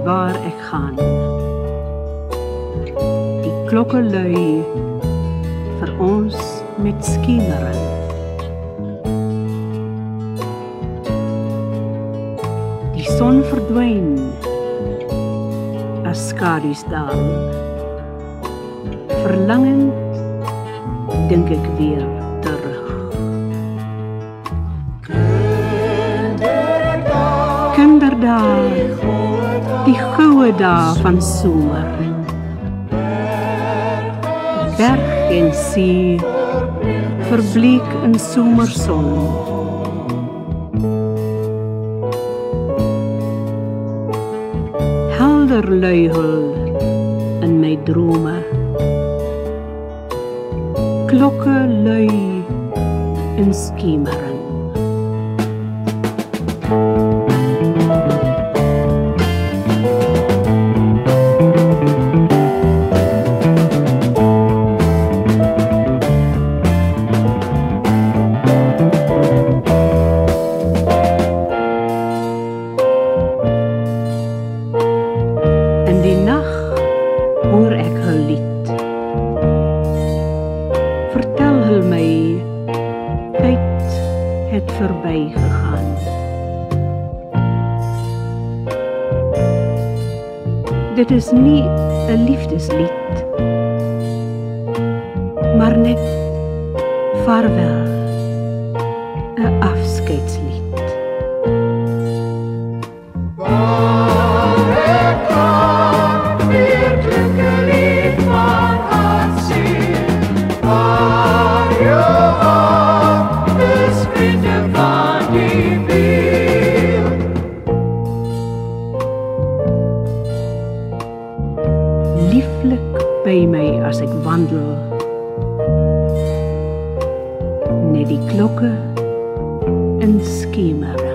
waar ek gaan. Die klokke lui vir ons met skemering. Die son verdwyn as skadu's daal. Verlangend dink ek weer terug. Kinderdae, die goue dae van somer. Berg en see verbleek in somerson. Helder luihul in my drome. Klokke lui in skemering. In die nag hoor ek hul lied. Vertel hul my, tyd het verby gegaan. Dit is nie 'n liefdeslied, maar net vaarwel, 'n afskeidslied. Lieflik by my as ek wandel, net die klokke in skemering.